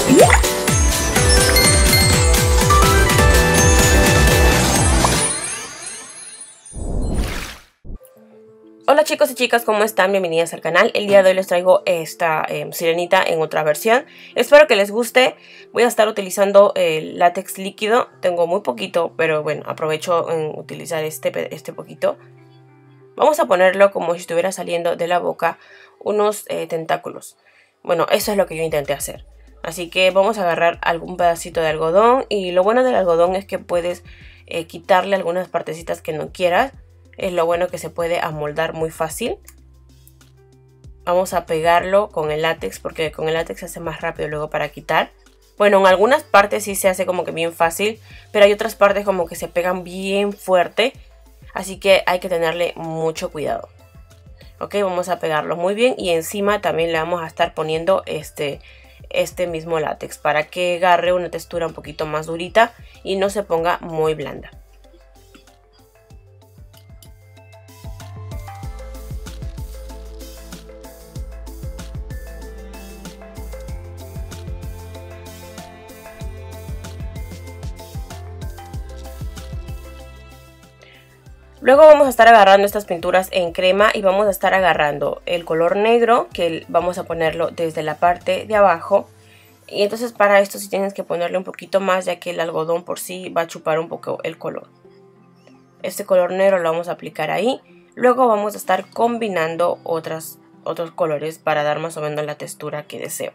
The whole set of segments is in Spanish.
Hola chicos y chicas, ¿cómo están? Bienvenidas al canal. El día de hoy les traigo esta sirenita en otra versión. Espero que les guste. Voy a estar utilizando el látex líquido. Tengo muy poquito, pero bueno, aprovecho en utilizar este poquito. Vamos a ponerlo como si estuviera saliendo de la boca unos tentáculos. Bueno, eso es lo que yo intenté hacer. Así que vamos a agarrar algún pedacito de algodón. Y lo bueno del algodón es que puedes quitarle algunas partecitas que no quieras. Es lo bueno que se puede amoldar muy fácil. Vamos a pegarlo con el látex porque con el látex se hace más rápido luego para quitar. Bueno, en algunas partes sí se hace como que bien fácil, pero hay otras partes como que se pegan bien fuerte. Así que hay que tenerle mucho cuidado. Ok, vamos a pegarlo muy bien y encima también le vamos a estar poniendo este mismo látex para que agarre una textura un poquito más durita y no se ponga muy blanda. Luego vamos a estar agarrando estas pinturas en crema y vamos a estar agarrando el color negro que vamos a ponerlo desde la parte de abajo. Y entonces para esto sí tienes que ponerle un poquito más ya que el algodón por sí va a chupar un poco el color. Este color negro lo vamos a aplicar ahí. Luego vamos a estar combinando otros colores para dar más o menos la textura que deseo.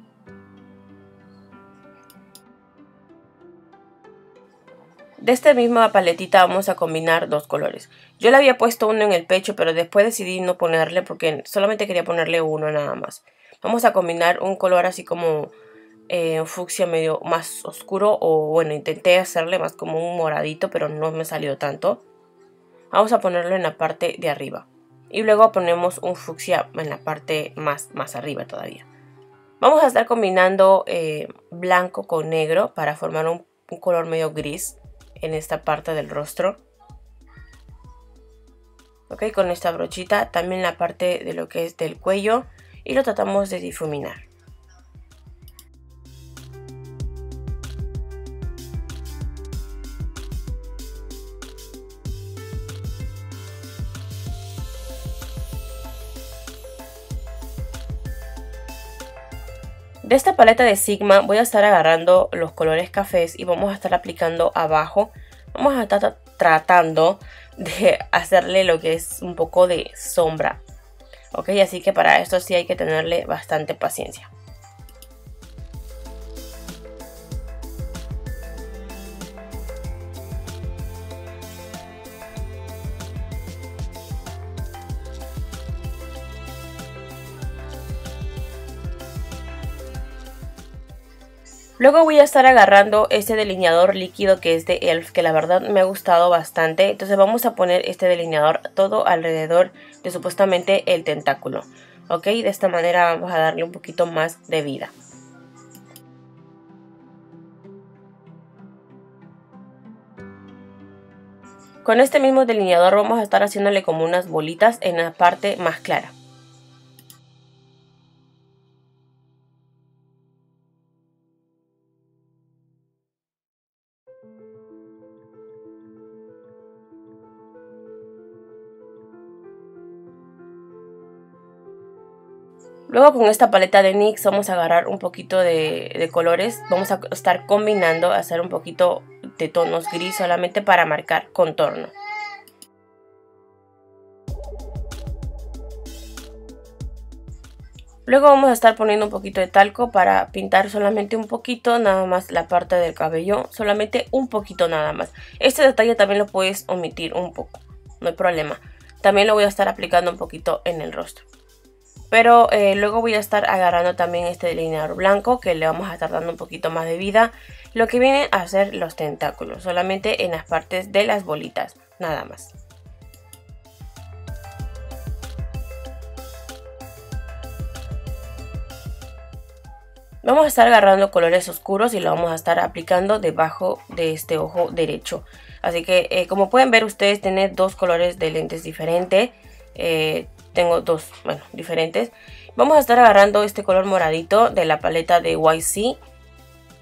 De esta misma paletita vamos a combinar dos colores. Yo le había puesto uno en el pecho, pero después decidí no ponerle porque solamente quería ponerle uno nada más. Vamos a combinar un color así como fucsia medio más oscuro, o bueno, intenté hacerle más como un moradito, pero no me salió tanto. Vamos a ponerlo en la parte de arriba. Y luego ponemos un fucsia en la parte más arriba todavía. Vamos a estar combinando blanco con negro para formar un color medio gris en esta parte del rostro. Ok, con esta brochita también la parte de lo que es del cuello y lo tratamos de difuminar. De esta paleta de Sigma voy a estar agarrando los colores cafés y vamos a estar aplicando abajo. Vamos a estar tratando de hacerle lo que es un poco de sombra. Ok, así que para esto sí hay que tenerle bastante paciencia. Luego voy a estar agarrando este delineador líquido que es de Elf, que la verdad me ha gustado bastante. Entonces vamos a poner este delineador todo alrededor de supuestamente el tentáculo. Ok, de esta manera vamos a darle un poquito más de vida. Con este mismo delineador vamos a estar haciéndole como unas bolitas en la parte más clara. Luego con esta paleta de NYX vamos a agarrar un poquito de colores. Vamos a estar combinando, hacer un poquito de tonos gris solamente para marcar contorno. Luego vamos a estar poniendo un poquito de talco para pintar solamente un poquito nada más la parte del cabello. Solamente un poquito nada más. Este detalle también lo puedes omitir un poco, no hay problema. También lo voy a estar aplicando un poquito en el rostro. Pero luego voy a estar agarrando también este delineador blanco que le vamos a estar dando un poquito más de vida. Lo que viene a ser los tentáculos, solamente en las partes de las bolitas, nada más. Vamos a estar agarrando colores oscuros y lo vamos a estar aplicando debajo de este ojo derecho. Así que como pueden ver ustedes tienen dos colores de lentes diferentes. Tengo dos, bueno, diferentes. Vamos a estar agarrando este color moradito de la paleta de YC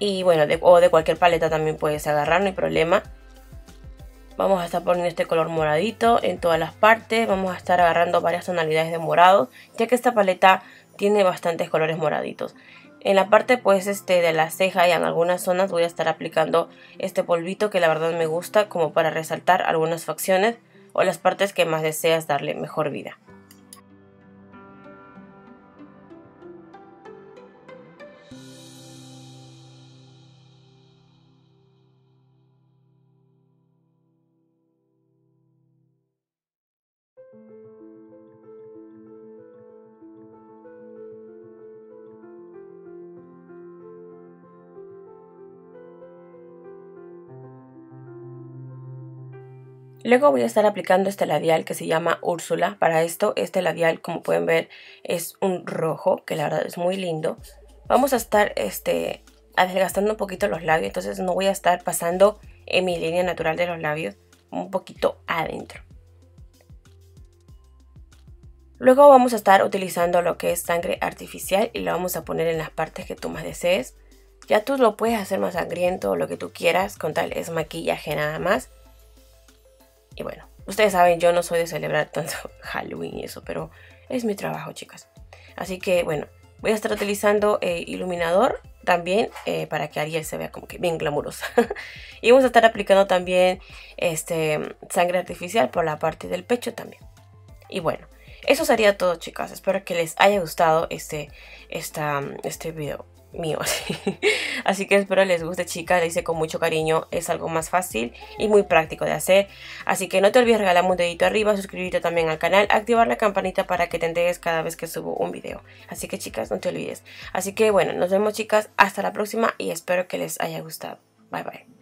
Y bueno, o de cualquier paleta también puedes agarrar, no hay problema. Vamos a estar poniendo este color moradito en todas las partes. Vamos a estar agarrando varias tonalidades de morado, ya que esta paleta tiene bastantes colores moraditos. En la parte pues de la ceja y en algunas zonas voy a estar aplicando este polvito que la verdad me gusta, como para resaltar algunas facciones o las partes que más deseas darle mejor vida. Luego voy a estar aplicando este labial que se llama Úrsula. Para esto, este labial, como pueden ver, es un rojo, que la verdad es muy lindo. Vamos a estar adelgazando un poquito los labios, entonces no voy a estar pasando en mi línea natural de los labios, un poquito adentro. Luego vamos a estar utilizando lo que es sangre artificial y lo vamos a poner en las partes que tú más desees. Ya tú lo puedes hacer más sangriento o lo que tú quieras, con tal es maquillaje nada más. Y bueno, ustedes saben, yo no soy de celebrar tanto Halloween y eso, pero es mi trabajo, chicas. Así que bueno, voy a estar utilizando iluminador también para que Ariel se vea como que bien glamurosa. Y vamos a estar aplicando también sangre artificial por la parte del pecho también. Y bueno, eso sería todo, chicas. Espero que les haya gustado este video mío. Así que espero les guste, chicas. Lo hice con mucho cariño. Es algo más fácil y muy práctico de hacer. Así que no te olvides regalarme un dedito arriba, suscribirte también al canal, activar la campanita para que te enteres cada vez que subo un video. Así que, chicas, no te olvides. Así que bueno, nos vemos, chicas. Hasta la próxima y espero que les haya gustado. Bye bye.